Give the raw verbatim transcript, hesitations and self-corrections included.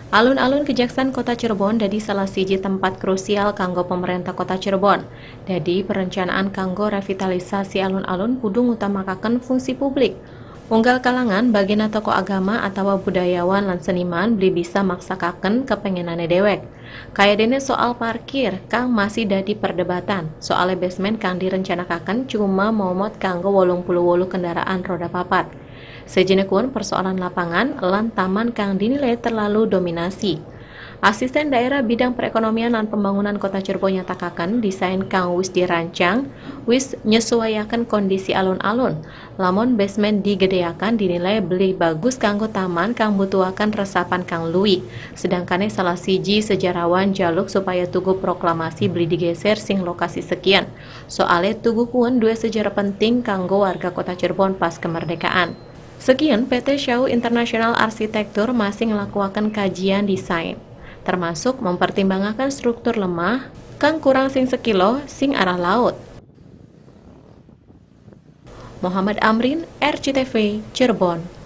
Alun-alun Kejaksan Kota Cirebon dadi salah siji tempat krusial kanggo pemerintah Kota Cirebon. Dadi perencanaan kanggo revitalisasi alun-alun kudu ngutamakaken fungsi publik. Unggal kalangan bagina tokoh agama atau budayawan lan seniman beli bisa maksakaken kepengenane dewek. Kayadene soal parkir kang masih dadi perdebatan. Soale basement kang direncanakaken cuma momot kanggo wolung puluh wolu kendaraan roda papat. Sejenekun persoalan lapangan lan taman kang dinilai terlalu dominasi. Asisten Daerah Bidang Perekonomian dan Pembangunan Kota Cirebon nyatakaken desain kang wis dirancang wis nyesuaiaken kondisi alun-alun. Lamun basement digedeakan dinilai beli bagus kanggo taman kang butuhaken resapan kang luwih. Sedangkane salah siji sejarawan jaluk supaya tugu proklamasi beli digeser sing lokasi sekian. Soale tugu kuon dua sejarah penting kanggo warga Kota Cirebon pas kemerdekaan. Sekian P T Shaw International Arsitektur masih ngelakuakan kajian desain, termasuk mempertimbangkan struktur lemah, kang kurang sing sekilo, sing arah laut. Muhammad Amrin, R C T V, Cirebon.